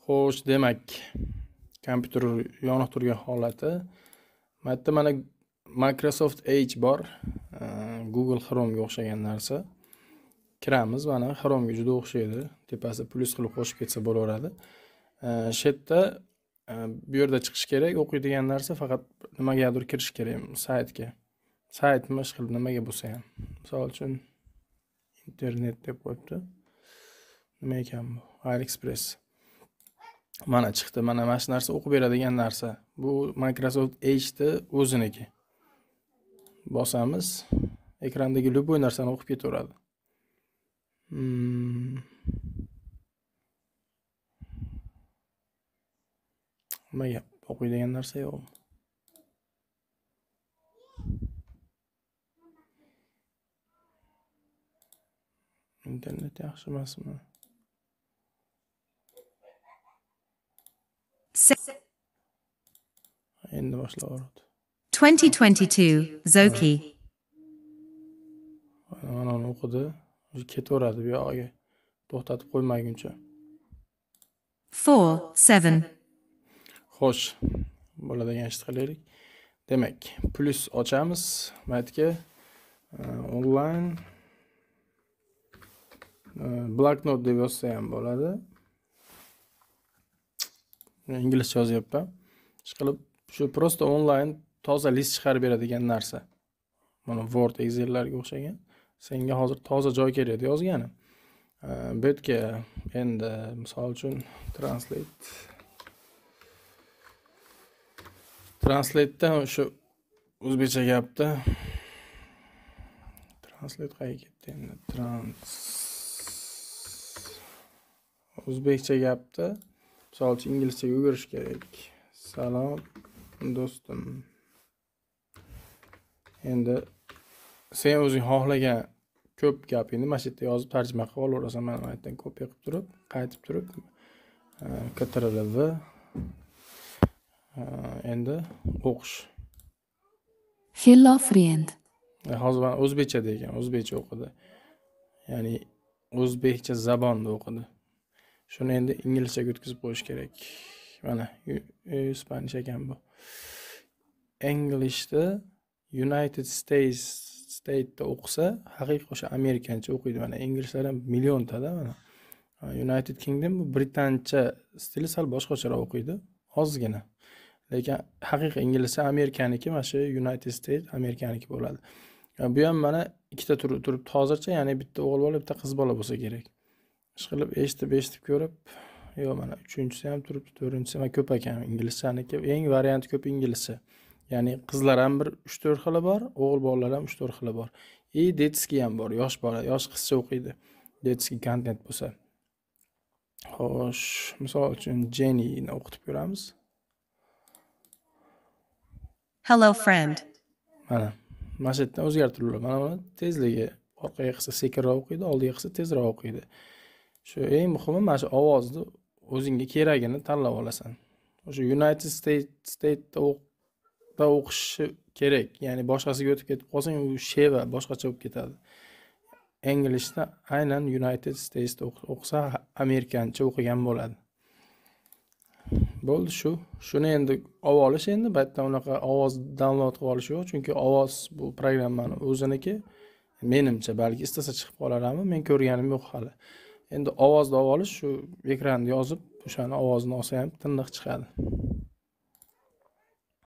Xo'sh, demak, kompyuter yonib turgan holati. Bu yerda mana Microsoft Edge bor. Google Chrome ga o'xshagan narsa. Kiramiz, mana Chrome ga juda o'xshaydi. Tepasi plus qilib qo'shib ketsa bo'laveradi. Shu yerda bu yerda chiqish kerak, o'qiydigan narsa faqat nimagadir kirish kerak, saytga. Saytmi, ishqilib nimaga bo'lsa ham. Misol uchun internet deb qo'yibdi. Nima ekan bu? AliExpress. Mana chiqdi. Mana shu narsa o'qib beradigan narsa. Bu Microsoft Edge'ni o'ziniki. Bosamiz, ekrandagi любой narsani o'qib ketaveradi. Nima gap? O'qiydigan narsa yo'q. Internet yaxshi emasmi? Endi boshlaveradi. 2022 Zoki. Mana o'qidi. Ketaveradi bu yoqqa. To'xtatib qo'ymaguncha. 4-7. Xo'sh, bo'ladigan ishni qilaylik. Demak, plus ochamiz. Maytga online Blacknote deb yozsa ham bo'ladi. Inglizcha yozyapman. Ishqilib, shu prosta online toza list chiqarib beradigan narsa. Mana Word, Excel'larga o'xshagan. Senga hozir toza joy kerak yozganim. Bu yerga endi misol uchun Translate'dan o'sha o'zbekcha gapda Translate qayerga ketdi endi? O'zbekcha gapda misol uchun inglizchaga o'girish kerak. Salom do'stim. Endi sen o'zing xohlagan ko'p gapingni mana shu yerda yozib tarjima qilib olaverasan. Mana bu yerdan kopiya qilib turib, qaytib turib, Ctrl+V endi o'qish. Hello friend. Hozir men o'zbekcha degan, o'zbekcha o'qidi. Ya'ni o'zbekcha zabonda o'qidi. Shuni endi inglizchaga o'tkazib qo'yish kerak. Mana Spanish ekan bu. Englishda United States'da o'qisa, haqiqiy o'sha amerikancha o'qiydi. Mana inglizlar ham milliontada mana. United Kingdom bu britancha stili sal boshqacharoq o'qiydi, ozgina. Lekin haqiqiy inglizcha amerikaniki, mana shu United States amerikaniki bo'ladi. Bu ham mana ikkita turibdi hozircha, ya'ni bitta o'g'il bola, bitta qiz bola bo'lsa kerak. Ishqilib eshitib ko'rib, yo mana 3-chi ham turibdi, 4-chi ham ko'p ekan inglizchaniki. Eng varianti ko'p inglizcha. Ya'ni qizlar ham bir 3-4 xili bor, o'g'il bolalar ham 3-4 xili bor. Detskiy ham bor, yosh bola, yosh qizcha o'qiydi. Detskiy kontent bo'lsa. Xo'sh, misol uchun Jenny'ni o'qitib ko'ramiz. Hello friend. Mana shu yerdan o'zgartiruvlar. Mana buni tezligi orqaga qilsa sekinroq o'qiydi, oldiga qilsa tezroq o'qiydi. Shu eng muhimi mana shu ovozni o'zingga keragini tanlab olasan. O'sha United States'da o'qishi kerak. Ya'ni boshqasiga o'tib ketib qolsang, u sheva boshqacha bo'lib ketadi. Englishda aynan United States'da o'qisa, amerikancha o'qigan bo'ladi. Bo'ldi shu. Shuni endi olib olish, endi bu yerdan unaqa ovoz download qilib olish yo'q, chunki ovoz bu programmani o'ziniki. Menimcha balki istasa chiqib qolarmi, men ko'rganim yo'q hali. Endi ovozni olib olish, shu ekranda yozib, o'shani ovozini olsa ham tiniq chiqadi.